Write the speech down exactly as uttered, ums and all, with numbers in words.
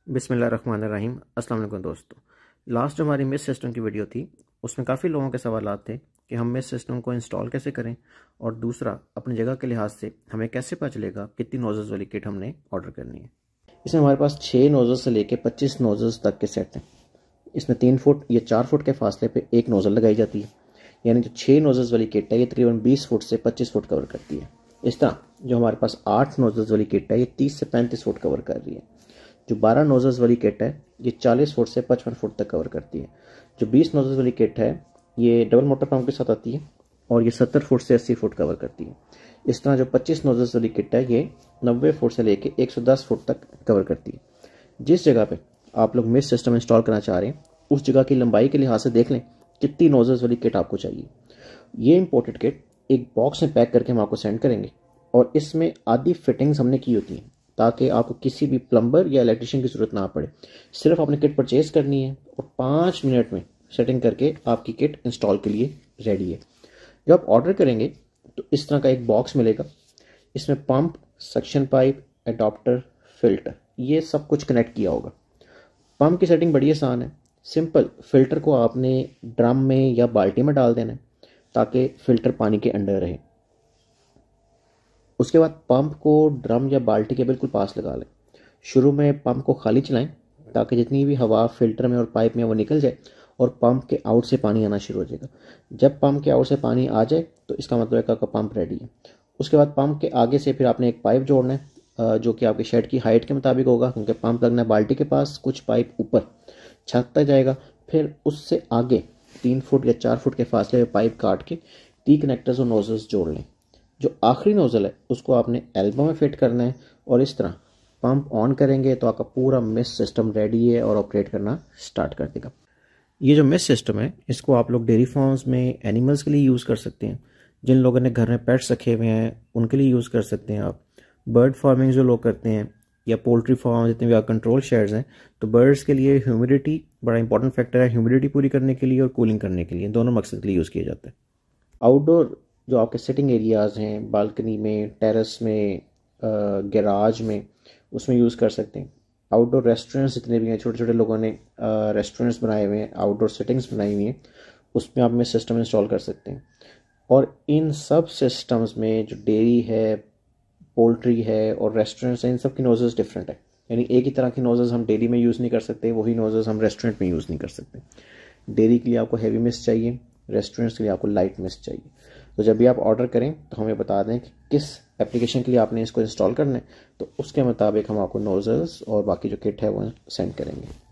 बिस्मिल्लाहिर्रहमानिर्रहीम। अस्सलाम वालेकुम दोस्तों। लास्ट जो हमारी मिस सिस्टम की वीडियो थी उसमें काफ़ी लोगों के सवालात थे कि हम मिस सिस्टम को इंस्टॉल कैसे करें, और दूसरा अपनी जगह के लिहाज से हमें कैसे पता चलेगा कितनी नोज़ल्स वाली किट हमने ऑर्डर करनी है। इसमें हमारे पास छः नोज़ल्स से लेकर पच्चीस नोज़ल्स तक के सेट हैं। इसमें तीन फुट या चार फुट के फासले पर एक नोज़ल लगाई जाती है, यानी जो छः नोज़ल्स वाली किट है ये तकरीबन बीस फुट से पच्चीस फुट कवर करती है। इस तरह जो हमारे पास आठ नोज़ल्स वाली किट है ये तीस से पैंतीस फुट कवर कर रही है। जो बारह नोज़ल्स वाली किट है ये चालीस फुट से पचपन फुट तक कवर करती है। जो बीस नोज़ल्स वाली किट है ये डबल मोटर पंप के साथ आती है और ये सत्तर फुट से अस्सी फुट कवर करती है। इस तरह जो पच्चीस नोज़ल्स वाली किट है ये नब्बे फुट से लेकर एक सौ दस फुट तक कवर करती है। जिस जगह पे आप लोग मिस सिस्टम इंस्टॉल करना चाह रहे हैं उस जगह की लंबाई के लिहाज से देख लें कितनी नोज़ल्स वाली किट आपको चाहिए। ये इंपोर्टेड किट एक बॉक्स में पैक करके हम आपको सेंड करेंगे और इसमें आधी फिटिंग्स हमने की होती हैं ताकि आपको किसी भी प्लम्बर या इलेक्ट्रिशियन की ज़रूरत ना पड़े। सिर्फ आपने किट परचेज करनी है और पाँच मिनट में सेटिंग करके आपकी किट इंस्टॉल के लिए रेडी है। जब आप ऑर्डर करेंगे तो इस तरह का एक बॉक्स मिलेगा। इसमें pump, suction pipe, adapter, filter ये सब कुछ कनेक्ट किया होगा। पंप की सेटिंग बड़ी आसान है, सिंपल। फिल्टर को आपने ड्रम में या बाल्टी में डाल देना है ताकि फिल्टर पानी के अंडर रहे। उसके बाद पंप को ड्रम या बाल्टी के बिल्कुल पास लगा लें। शुरू में पंप को खाली चलाएं ताकि जितनी भी हवा फिल्टर में और पाइप में वो निकल जाए और पंप के आउट से पानी आना शुरू हो जाएगा। जब पंप के आउट से पानी आ जाए तो इसका मतलब है कि आपका पंप रेडी है। उसके बाद पंप के आगे से फिर आपने एक पाइप जोड़ना है जो कि आपके शेड की हाइट के मुताबिक होगा, क्योंकि पंप लगना है बाल्टी के पास, कुछ पाइप ऊपर छत तक जाएगा। फिर उससे आगे तीन फुट या चार फुट के फासले में पाइप काट के टी कनेक्टर्स और नोजल्स जोड़ लें। जो आखिरी नोज़ल है उसको आपने एल्बो में फिट करना है और इस तरह पंप ऑन करेंगे तो आपका पूरा मिस सिस्टम रेडी है और ऑपरेट करना स्टार्ट कर देगा। ये जो मिस सिस्टम है इसको आप लोग डेयरी फार्म्स में एनिमल्स के लिए यूज़ कर सकते हैं। जिन लोगों ने घर में पेट्स रखे हुए हैं उनके लिए यूज़ कर सकते हैं आप। बर्ड फार्मिंग जो लोग करते हैं या पोल्ट्री फार्म, जितने भी कंट्रोल शेड्स हैं, तो बर्ड्स के लिए ह्यूमिडिटी बड़ा इंपॉर्टेंट फैक्टर है। ह्यूमिडिटी पूरी करने के लिए और कूलिंग करने के लिए, दोनों मकसद के लिए यूज़ किया जाता है। आउटडोर जो आपके सिटिंग एरियाज़ हैं, बालकनी में, टेरेस में, गैराज में, उसमें यूज़ कर सकते हैं। आउटडोर रेस्टोरेंट्स जितने भी हैं, छोटे छोटे लोगों ने रेस्टोरेंट्स बनाए हुए हैं, आउटडोर सिटिंग्स बनाई हुई हैं, उसमें आप में सिस्टम इंस्टॉल कर सकते हैं। और इन सब सिस्टम्स में जो डेयरी है, पोल्ट्री है और रेस्टोरेंट्स हैं, इन सब की नोज़ल्स डिफरेंट है। यानी एक ही तरह की नोज़ल्स हम डेयरी में यूज़ नहीं कर सकते, वही नोज़ल्स हम रेस्टोरेंट में यूज़ नहीं कर सकते। डेयरी के लिए आपको हैवी मिस्ट चाहिए, रेस्टोरेंट्स के लिए आपको लाइट मिस्ट चाहिए। तो जब भी आप ऑर्डर करें तो हमें बता दें कि किस एप्लीकेशन के लिए आपने इसको इंस्टॉल करना है, तो उसके मुताबिक हम आपको नोज़ल्स और बाकी जो किट है वो सेंड करेंगे।